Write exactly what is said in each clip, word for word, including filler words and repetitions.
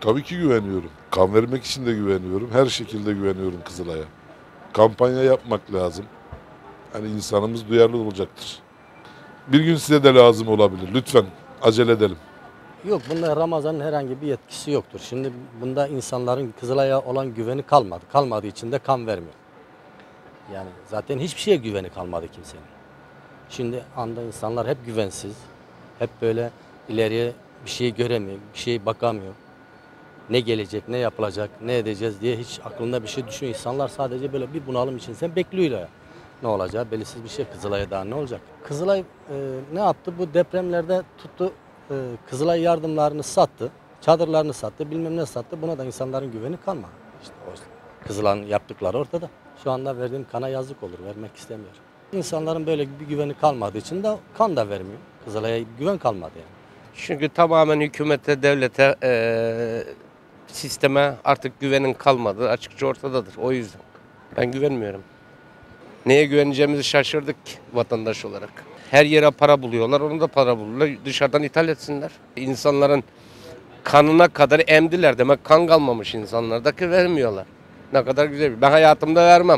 Tabii ki güveniyorum. Kan vermek için de güveniyorum. Her şekilde güveniyorum Kızılay'a. Kampanya yapmak lazım. Hani insanımız duyarlı olacaktır. Bir gün size de lazım olabilir. Lütfen acele edelim. Yok, bunda Ramazan'ın herhangi bir yetkisi yoktur. Şimdi bunda insanların Kızılay'a olan güveni kalmadı. Kalmadığı için de kan vermiyor. Yani zaten hiçbir şeye güveni kalmadı kimsenin. Şimdi anda insanlar hep güvensiz. Hep böyle ileriye bir şey göremiyor, bir şey bakamıyor. Ne gelecek, ne yapılacak, ne edeceğiz diye hiç aklında bir şey düşünüyor. İnsanlar sadece böyle bir bunalım için sen bekliyorlar ya. Ne olacağı belirsiz bir şey. Kızılay'a daha ne olacak? Kızılay e, ne yaptı? Bu depremlerde tuttu, e, Kızılay yardımlarını sattı. Çadırlarını sattı, bilmem ne sattı. Buna da insanların güveni kalmadı. İşte o Kızılay'ın yaptıkları ortada. Şu anda verdiğim kana yazık olur, vermek istemiyorum. İnsanların böyle bir güveni kalmadığı için de kan da vermiyor. Kızılay'a güven kalmadı yani. Çünkü tamamen hükümete, devlete, eee, sisteme artık güvenin kalmadığı açıkça ortadadır. O yüzden ben güvenmiyorum. Neye güveneceğimizi şaşırdık ki vatandaş olarak. Her yere para buluyorlar, onu da para bulurlar. Dışarıdan ithal etsinler. İnsanların kanına kadar emdiler. Demek kan kalmamış insanlardaki vermiyorlar. Ne kadar güzel. Ben hayatımda vermem.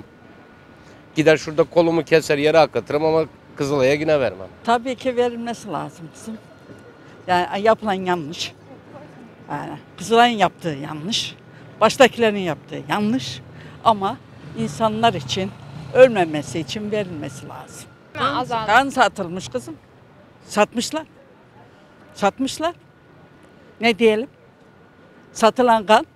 Gider şurada kolumu keser yere akıtırım ama Kızılay'a yine vermem. Tabii ki verilmesi lazım kızım. Yani yapılan yanlış. Yani Kızılay'ın yaptığı yanlış. Baştakilerin yaptığı yanlış. Ama insanlar için ölmemesi için verilmesi lazım. Azaldı. Kan satılmış kızım. Satmışlar. Satmışlar. Ne diyelim? Satılan kan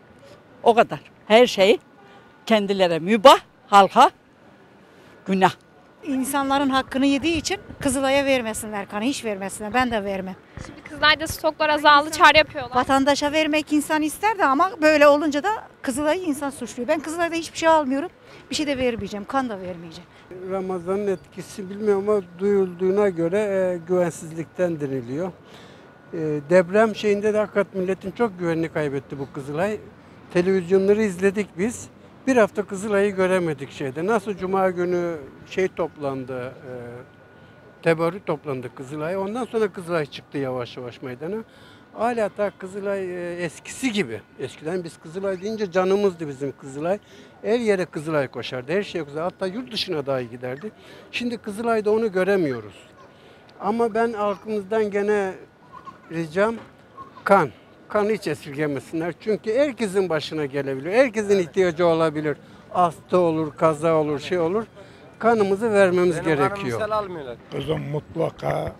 o kadar. Her şey kendilerine mübah, halka günah. İnsanların hakkını yediği için Kızılay'a vermesinler kanı, hiç vermesinler. Ben de vermem. Şimdi Kızılay'da stoklar azaldı, çağrı yapıyorlar. Vatandaşa vermek insan ister de ama böyle olunca da Kızılay'ı insan suçluyor. Ben Kızılay'da hiçbir şey almıyorum. Bir şey de vermeyeceğim, kan da vermeyeceğim. Ramazan'ın etkisi bilmiyorum ama duyulduğuna göre e, güvensizlikten deniliyor. E, deprem şeyinde de hakikaten milletin çok güvenini kaybetti bu Kızılay. Televizyonları izledik biz. Bir hafta Kızılay'ı göremedik şeyde. Nasıl Cuma günü şey toplandı, e, tebarrük toplandı Kızılay. Ondan sonra Kızılay çıktı yavaş yavaş meydana. Hala da Kızılay e, eskisi gibi. Eskiden biz Kızılay deyince canımızdı bizim Kızılay. Her yere Kızılay koşardı, her şey Kızılay. Hatta yurt dışına dahi giderdi. Şimdi Kızılay'da onu göremiyoruz. Ama ben halkımızdan gene ricam kan. Kanı hiç esirgemesinler. Çünkü herkesin başına gelebilir. Herkesin ihtiyacı olabilir. Hasta olur, kaza olur, şey olur. Kanımızı vermemiz Benim gerekiyor. kanımı almıyorlar. Kızım mutlaka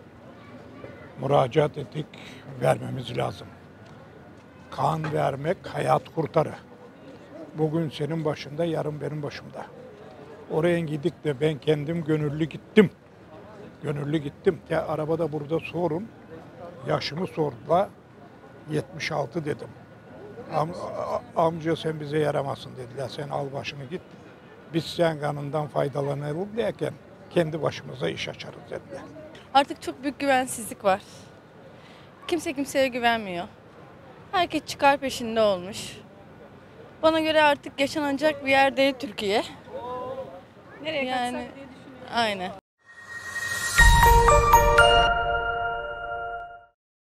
müracaat ettik, vermemiz lazım. Kan vermek hayat kurtarır. Bugün senin başında, yarın benim başımda. Oraya gittik de ben kendim gönüllü gittim. Gönüllü gittim. Ya arabada burada sorun. Yaşımı sordular. yetmiş altı dedim. Am, amca sen bize yaramazsın dediler. Sen al başını git. Biz sen kanından faydalanalım derken kendi başımıza iş açarız dediler. Artık çok büyük güvensizlik var. Kimse kimseye güvenmiyor. Herkes çıkar peşinde olmuş. Bana göre artık yaşanacak bir yer değil Türkiye. Nereye Yani kaçsak diye düşünüyorum. aynen.